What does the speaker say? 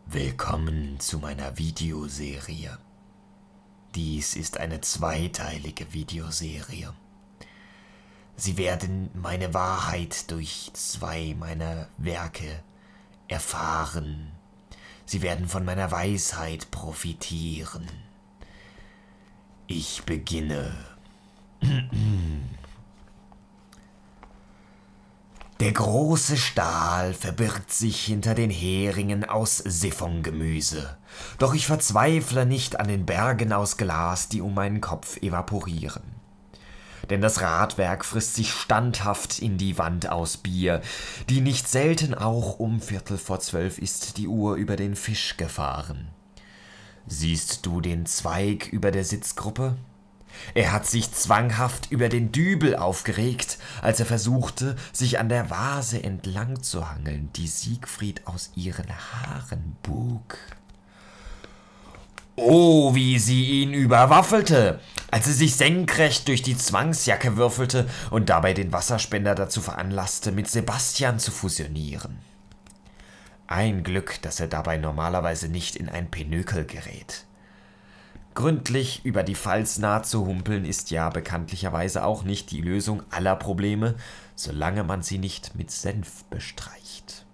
Willkommen zu meiner Videoserie. Dies ist eine zweiteilige Videoserie. Sie werden meine Wahrheit durch zwei meiner Werke erfahren. Sie werden von meiner Weisheit profitieren. Ich beginne. Der große Stahl verbirgt sich hinter den Heringen aus Siphongemüse. Doch ich verzweifle nicht an den Bergen aus Glas, die um meinen Kopf evaporieren. Denn das Radwerk frisst sich standhaft in die Wand aus Bier, die nicht selten auch um 11:45 ist die Uhr über den Fisch gefahren. Siehst du den Zweig über der Sitzgruppe? Er hat sich zwanghaft über den Dübel aufgeregt, als er versuchte, sich an der Vase entlang zu hangeln, die Siegfried aus ihren Haaren bog. Oh, wie sie ihn überwaffelte, als sie sich senkrecht durch die Zwangsjacke würfelte und dabei den Wasserspender dazu veranlasste, mit Sebastian zu fusionieren. Ein Glück, dass er dabei normalerweise nicht in ein Pinökel gerät. Gründlich über die Pfalznaht zu humpeln ist ja bekanntlicherweise auch nicht die Lösung aller Probleme, solange man sie nicht mit Senf bestreicht.